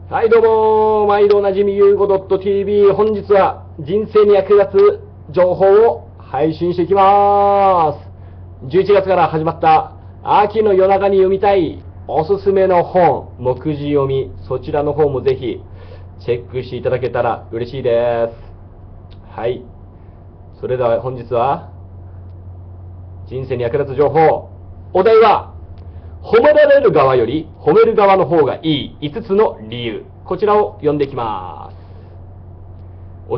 はいどうも、毎度おなじみゆうご .tv、 本日は人生に役立つ情報を配信していきます。11月から始まった秋の夜中に読みたいおすすめの本、目次読み、そちらの方もぜひチェックしていただけたら嬉しいです。はい、それでは本日は人生に役立つ情報、お題は褒められる側より褒める側の方がいい5つの理由、こちらを読んでいきます。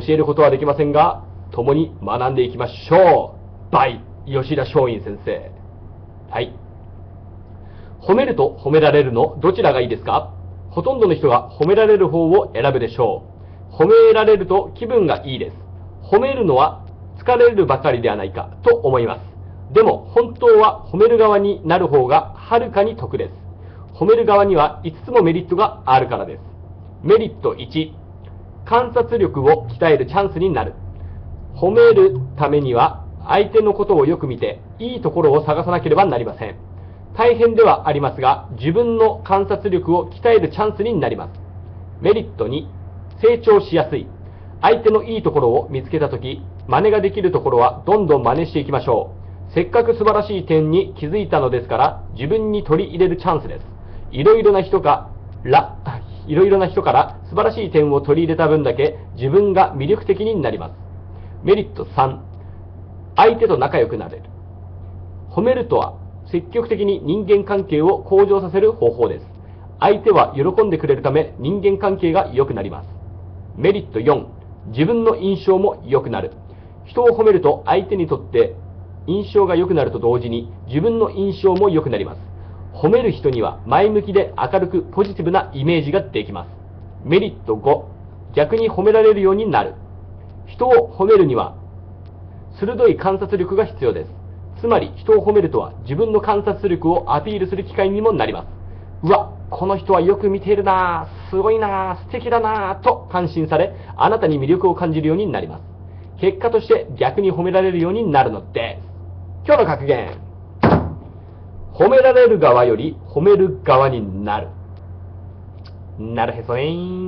教えることはできませんが共に学んでいきましょう。by 吉田松陰先生。はい、褒めると褒められるのどちらがいいですか？ほとんどの人が褒められる方を選ぶでしょう。褒められると気分がいいです。褒めるのは疲れるばかりではないかと思います。でも本当は褒める側になる方がはるかに得です。褒める側には5つもメリットがあるからです。メリット1、観察力を鍛えるチャンスになる。褒めるためには相手のことをよく見ていいところを探さなければなりません。大変ではありますが自分の観察力を鍛えるチャンスになります。メリット2、成長しやすい。相手のいいところを見つけたとき、真似ができるところはどんどん真似していきましょう。せっかく素晴らしい点に気づいたのですから自分に取り入れるチャンスです。いろいろな人から素晴らしい点を取り入れた分だけ自分が魅力的になります。メリット3、相手と仲良くなれる。褒めるとは積極的に人間関係を向上させる方法です。相手は喜んでくれるため人間関係が良くなります。メリット4、自分の印象も良くなる。人を褒めると相手にとって印象が良くなると同時に自分の印象も良くなります。褒める人には前向きで明るくポジティブなイメージができます。メリット5、逆に褒められるようになる。人を褒めるには鋭い観察力が必要です。つまり人を褒めるとは自分の観察力をアピールする機会にもなります。うわ、この人はよく見ているな、すごいな、素敵だなと感心され、あなたに魅力を感じるようになります。結果として逆に褒められるようになるのです。今日の格言、褒められる側より褒める側になる。なるへそ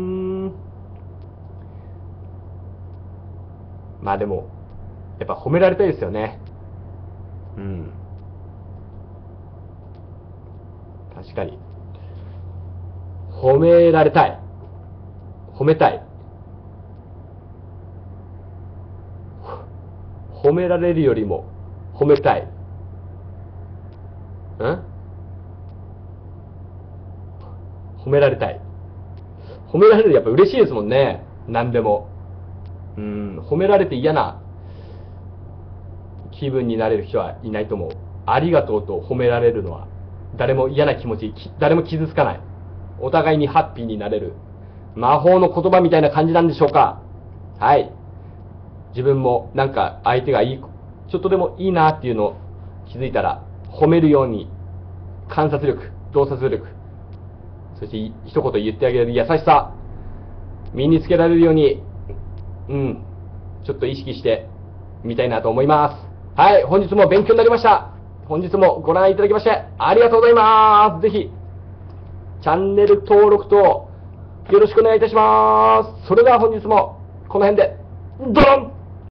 まあでもやっぱ褒められたいですよね。確かに褒められたい、褒めたい、褒められるよりも褒めたい。褒められたい。褒められるやっぱ嬉しいですもんね。何でも。褒められて嫌な気分になれる人はいないと思う。ありがとうと褒められるのは誰も嫌な気持ち、誰も傷つかない。お互いにハッピーになれる魔法の言葉みたいな感じなんでしょうか。はい。自分もなんか相手がいい、ちょっとでもいいなっていうのを気づいたら褒めるように観察力、洞察力、そして一言言ってあげる優しさ身につけられるようにちょっと意識してみたいなと思います。はい、本日も勉強になりました。本日もご覧いただきましてありがとうございます。ぜひチャンネル登録とよろしくお願いいたします。それでは本日もこの辺でドロン。